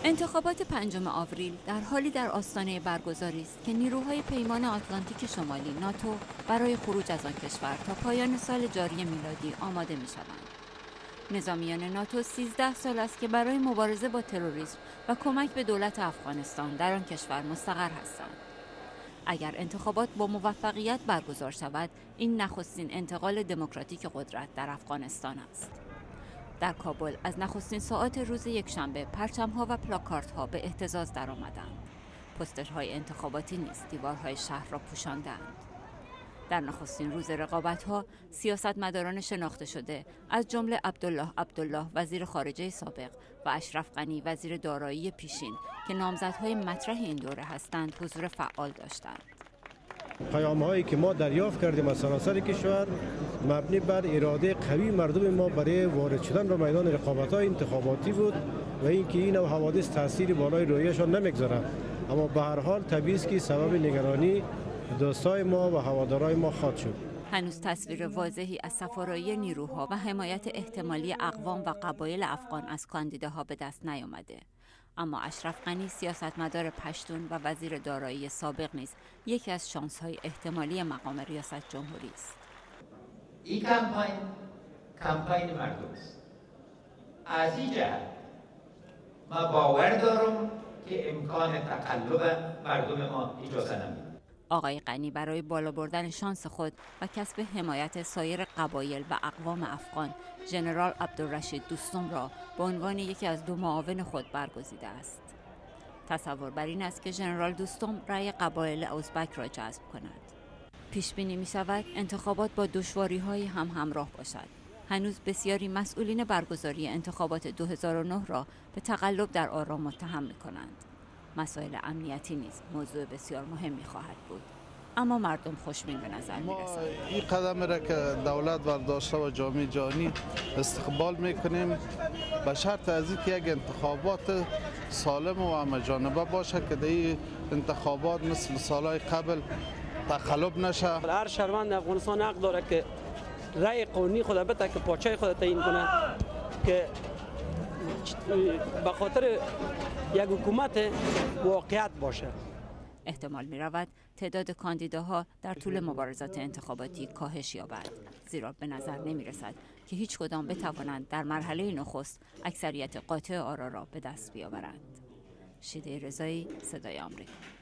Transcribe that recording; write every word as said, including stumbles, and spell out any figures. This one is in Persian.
انتخابات پنجم آوریل در حالی در آستانه برگزاری است که نیروهای پیمان آتلانتیک شمالی ناتو برای خروج از آن کشور تا پایان سال جاری میلادی آماده می‌شوند. نظامیان ناتو سیزده سال است که برای مبارزه با تروریسم و کمک به دولت افغانستان در آن کشور مستقر هستند. اگر انتخابات با موفقیت برگزار شود، این نخستین انتقال دموکراتیک قدرت در افغانستان است. در کابل از نخستین ساعات روز یکشنبه پرچم‌ها و پلاکاردها به اهتزاز درآمدند. پوسترهای انتخاباتی نیز دیوارهای شهر را پوشاندند. در نخستین روز رقابت‌ها، سیاستمداران شناخته شده از جمله عبدالله عبدالله وزیر خارجه سابق و اشرف غنی وزیر دارایی پیشین که نامزدهای مطرح این دوره هستند، حضور فعال داشتند. پیام‌هایی که ما دریافت کردیم از سراسر کشور مبنی بر اراده قوی مردم ما برای وارد شدن به میدان رقابت‌های انتخاباتی بود و اینکه این نوع حوادث تأثیری بالای رویه‌شان نمیگذارد، اما به هر حال طبیعی است که سبب نگرانی دوستای ما و هوادارای ما خواهد شد. هنوز تصویر واضحی از سفارایی نیروها و حمایت احتمالی اقوام و قبایل افغان از کاندیداها به دست نیامده. اما اشرف غنی سیاستمدار پشتون و وزیر دارایی سابق نیز یکی از شانس‌های احتمالی مقام ریاست جمهوری است. این کمپاین کمپاین مردم است. از این جهت ما باور دارم که امکان تقلب مردم ما اجازه نمیده. آقای غنی برای بالا بردن شانس خود و کسب حمایت سایر قبایل و اقوام افغان، ژنرال عبدالرشید دوستم را به عنوان یکی از دو معاون خود برگزیده است. تصور بر این است که ژنرال دوستم رأی قبایل ازبک را جذب کند. پیش بینی می شود انتخابات با دشواری‌های هم همراه باشد. هنوز بسیاری مسئولین برگزاری انتخابات دو هزار و نه را به تقلب در آرام متهم می کنند. مسائل امنیتی نیز موضوع بسیار مهمی خواهد بود، اما مردم خوشبین به نظر می‌رسند. این قدم را که دولت برداشته و جامعه جهانی استقبال می‌کنیم، به شرط از اینکه یک انتخابات سالم و همه‌جانبه باشه که در انتخابات مثل سالهای قبل تقلب نشه. هر شهروند افغانستان حق داره که رأی قانونی خود بده که پاچه خود تعیین کنه، که به خاطر یک حکومت واقعیت باشه. احتمال می رود تعداد کاندیداها در طول مبارزات انتخاباتی کاهش یابد، زیرا به نظر نمی رسد که هیچ کدام بتوانند در مرحله نخست اکثریت قاطع آرا را به دست بیاورند. شیده رضایی، صدای آمریکا.